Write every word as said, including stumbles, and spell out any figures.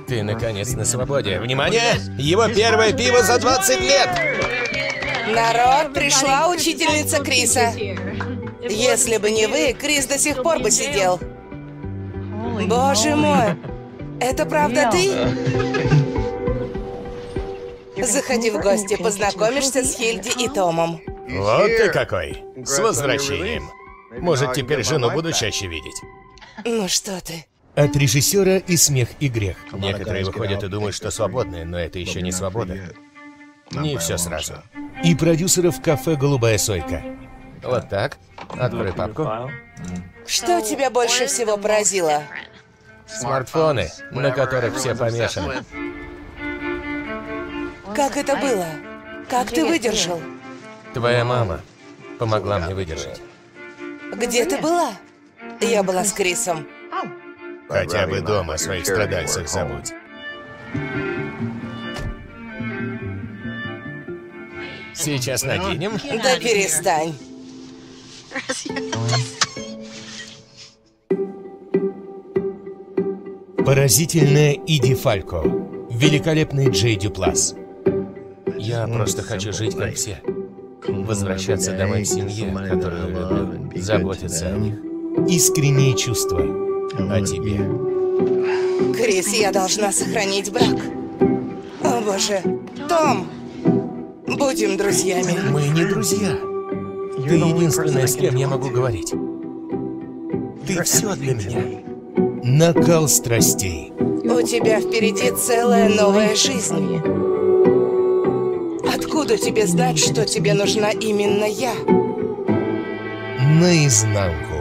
Ты, наконец, на свободе. Внимание! Его первое пиво за двадцать лет! Народ, пришла учительница Криса. Если бы не вы, Крис до сих пор бы сидел. Боже мой! Это правда ты? Заходи в гости, познакомишься с Хильди и Томом. Вот ты какой! С возвращением! Может, теперь жену буду чаще видеть. Ну что ты? От режиссера и смех и грех. Некоторые выходят и думают, что свободны, но это еще не свобода. Не все сразу. И продюсеров кафе «Голубая сойка». Вот так. Открой папку. Что тебя больше всего поразило? Смартфоны, на которых все помешаны. Как это было? Как ты выдержал? Твоя мама помогла мне выдержать. Где ты была? Я была с Крисом. Хотя бы дома о своих страдальцах забудь. Сейчас наденем. Да перестань. Поразительная Иди Фалько. Великолепный Джей Дюплас. Я просто хочу жить, как все. Возвращаться домой к семье, которую люблю, заботиться о них. Искренние чувства о тебе. Крис, я должна сохранить брак. О боже. Том! Будем друзьями. Мы не друзья. Ты единственная, с кем я могу говорить. Ты все для меня. Накал страстей. У тебя впереди целая новая жизнь. Откуда тебе знать, что тебе нужна именно я? Наизнанку.